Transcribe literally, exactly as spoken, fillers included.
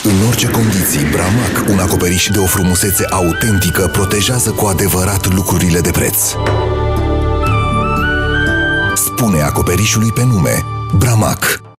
În orice condiții, Bramac, un acoperiș de o frumusețe autentică, protejează cu adevărat lucrurile de preț. Spune acoperișului pe nume: Bramac.